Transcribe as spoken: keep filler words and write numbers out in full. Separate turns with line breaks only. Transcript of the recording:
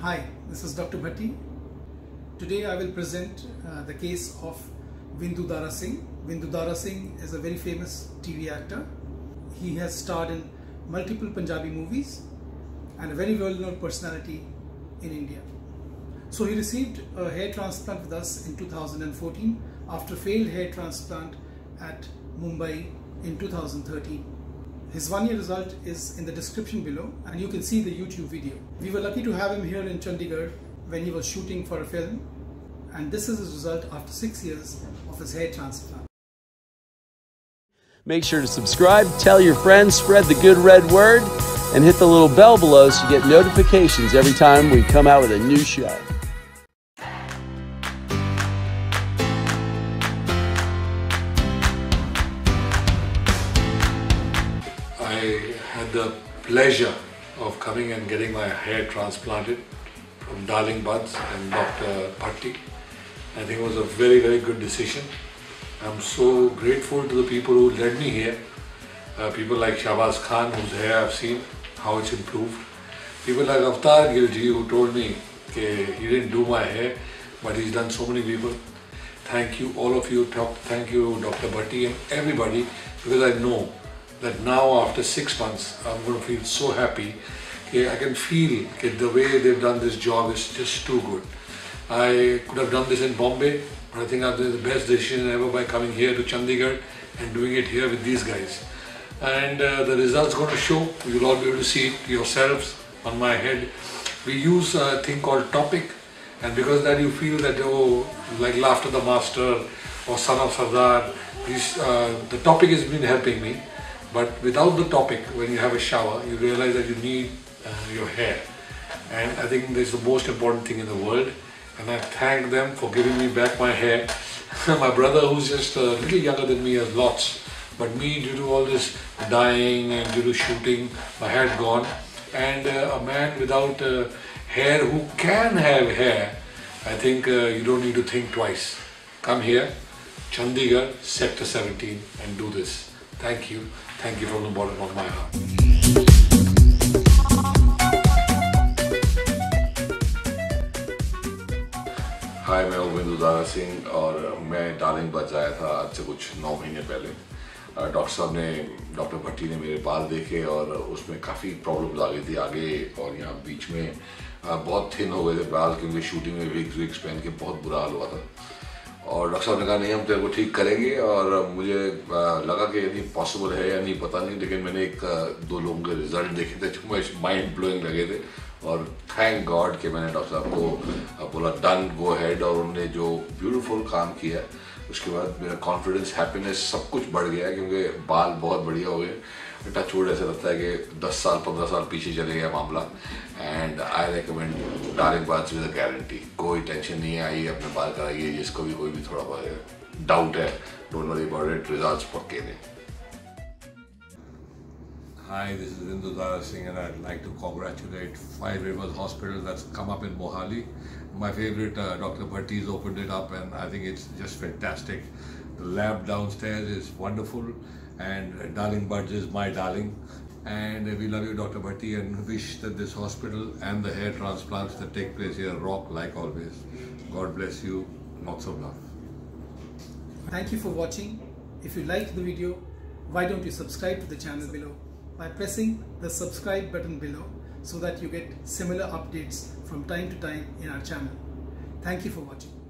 Hi, this is Doctor Bhatti. Today I will present uh, the case of Vindu Dara Singh. Vindu Dara Singh is a very famous T V actor. He has starred in multiple Punjabi movies and a very well-known personality in India. So he received a hair transplant with us in two thousand fourteen after failed hair transplant at Mumbai in two thousand thirteen. His one-year result is in the description below and you can see the YouTube video. We were lucky to have him here in Chandigarh when he was shooting for a film, and this is his result after six years of his hair transplant.
Make sure to subscribe, tell your friends, spread the good red word, and hit the little bell below so you get notifications every time we come out with a new show.
I had the pleasure of coming and getting my hair transplanted from Darling Buds and Doctor Bhatti. I think it was a very, very good decision. I'm so grateful to the people who led me here. Uh, people like Shahbaz Khan, whose hair I've seen, how it's improved. People like Avtar Gilji, who told me that he didn't do my hair, but he's done so many people. Thank you, all of you. Thank you, Doctor Bhatti, and everybody, because I know that now after six months, I'm going to feel so happy. Okay, I can feel okay, the way they've done this job is just too good. I could have done this in Bombay, but I think I've done the best decision ever by coming here to Chandigarh and doing it here with these guys. And uh, the results going to show. You'll all be able to see it yourselves on my head. We use a thing called topic, and because of that you feel that, oh, like Laughter the Master or Son of Sardar, these, uh, the topic has been helping me. But without the topic, when you have a shower, you realize that you need uh, your hair. And I think this is the most important thing in the world. And I thank them for giving me back my hair. My brother, who's just a little younger than me, has lots. But me, due to all this dyeing and due to shooting, my hair had gone. And uh, a man without uh, hair who can have hair, I think uh, you don't need to think twice. Come here, Chandigarh, Sector seventeen, and do this. Thank you. Thank you from the bottom of my heart.
हाय, मैं हूँ विंदु दारा सिंह और मैं darling बज आया था आज से कुछ नौ महीने पहले। डॉक्टर साहब ने डॉक्टर भट्टी ने मेरे बाल देखे और उसमें काफ़ी प्रॉब्लम्स आ गई थी आगे और यहाँ बीच में बहुत थिन हो गए थे बाल, क्योंकि शूटिंग में विग्स विग्स पहन के बहुत बुरा हाल हुआ था। और डॉक्टर साहब ने कहा नहीं, हम तेरे को ठीक करेंगे। और मुझे लगा कि यदि पॉसिबल है या नहीं पता नहीं, लेकिन मैंने एक दो लोगों के रिजल्ट देखे थे जो मुझे माइंड ब्लोइंग लगे थे। और थैंक गॉड कि मैंने डॉक्टर साहब को बोला डन, गो हेड, और उन्होंने जो ब्यूटीफुल काम किया उसके बाद मेरा कॉन्फिडेंस, हैप्पीनेस सब कुछ बढ़ गया, क्योंकि बाल बहुत बढ़िया हो गए। टच वुड ऐसा लगता है कि दस साल पंद्रह साल पीछे चले गया मामला। And I recommend darling buds with a guarantee. कोई टेंशन नहीं है, आइए अपने बाल कराइए, जिसको भी कोई भी थोड़ा बहुत डाउट है, don't worry about it, results पक्के ने।
Hi, this is Vindu Dara Singh, and I'd like to congratulate Five Rivers Hospital that's come up in Mohali. My favorite, uh, Doctor Bhatti's opened it up, and I think it's just fantastic. The lab downstairs is wonderful, and Darling Buds is my darling. And we love you, Doctor Bhatti, and wish that this hospital and the hair transplants that take place here rock like always. God bless you. Lots of love.
Thank you for watching. If you liked the video, why don't you subscribe to the channel below by pressing the subscribe button below so that you get similar updates from time to time in our channel. Thank you for watching.